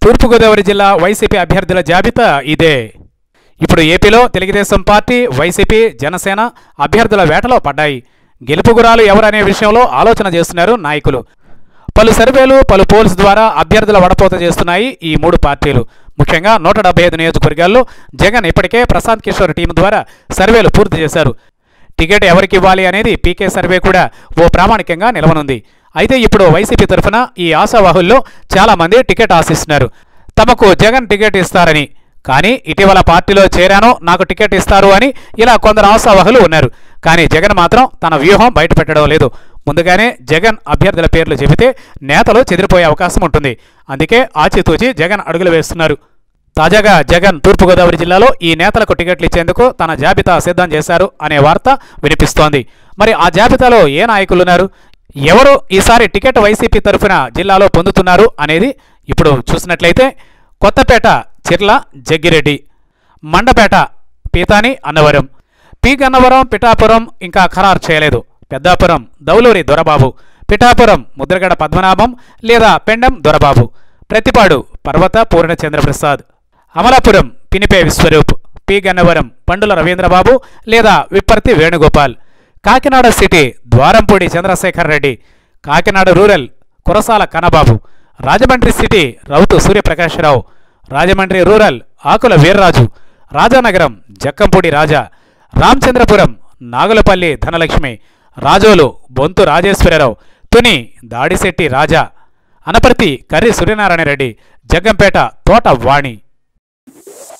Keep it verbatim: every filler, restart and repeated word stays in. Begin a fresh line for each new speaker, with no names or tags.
తూర్పుగోదావరి జిల్లా వైసీపీ అభ్యర్థుల జాబితా ఇదే. ఇప్పుడు ఏపీలో తెలుగుదేశం పార్టీ, వైసీపీ, జనసేన అభ్యర్థుల వేటలో పడ్డాయి. గెలుపు గురాలు ఎవరనే విషయంలో ఆలోచన చేస్తున్నారు నాయకులు. పలు సర్వేలు, పలు పోల్స్ ద్వారా అభ్యర్థుల వడపోత చేస్తున్నాయి ఈ మూడు పార్టీలు. ముఖ్యంగా నూట డెబ్బై ఐదు నియోజకవర్గాల్లో జగన్ ఇప్పటికే ప్రశాంత్ కిషోర్ టీం ద్వారా సర్వేలు పూర్తి చేశారు. టికెట్ ఎవరికి ఇవ్వాలి అనేది పీకే సర్వే కూడా ఓ ప్రామాణికంగా నిలవనుంది. అయితే ఇప్పుడు వైసీపీ తరఫున ఈ ఆశావాహుల్లో చాలామంది టికెట్ ఆశిస్తున్నారు. తమకు జగన్ టికెట్ ఇస్తారని, కానీ ఇటీవల పార్టీలో చేరాను, నాకు టికెట్ ఇస్తారు అని ఇలా కొందరు ఆశావాహులు ఉన్నారు. కానీ జగన్ మాత్రం తన వ్యూహం బయటపెట్టడం లేదు. ముందుగానే జగన్ అభ్యర్థుల పేర్లు చెబితే నేతలు చెదిరిపోయే అవకాశం ఉంటుంది. అందుకే ఆచితూచి జగన్ అడుగులు వేస్తున్నారు. తాజాగా జగన్ తూర్పుగోదావరి జిల్లాలో ఈ నేతలకు టికెట్లు ఇచ్చేందుకు తన జాబితా సిద్ధం చేశారు అనే వార్త వినిపిస్తోంది. మరి ఆ జాబితాలో ఏ నాయకులున్నారు, ఎవరు ఈసారి టికెట్ వైసీపీ తరఫున జిల్లాలో పొందుతున్నారు అనేది ఇప్పుడు చూసినట్లయితే కొత్తపేట చిర్ల జగ్గిరెడ్డి, మండపేట పీతాని అన్నవరం, పి గన్నవరం పిఠాపురం ఇంకా ఖరారు చేయలేదు. పెద్దాపురం దౌలూరి దొరబాబు, పిఠాపురం ముద్రగడ పద్మనాభం లేదా పెండం దొరబాబు, ప్రతిపాడు పర్వత పూర్ణచంద్రప్రసాద్, అమలాపురం పినిపే విశ్వరూప్, పి గన్నవరం పండుల రవీంద్రబాబు లేదా Vipparthi Venugopal, Kakinada city Dwarampudi Chandrasekhar Reddy, Kakinada rural Kurasala Kannababu, Rajahmundry city Rautu Suryaprakasharao, Rajahmundry rural Akula Veerraju, Rajanagaram Jakkampudi Raja, Ramachandrapuram Nagulapalli Dhanalakshmi, Razole Bonthu Rajeswararao, Tuni Dadisetti Raja, Anaparthi Karri Suryanarayana Reddy, Jaggampeta Thota వాణి.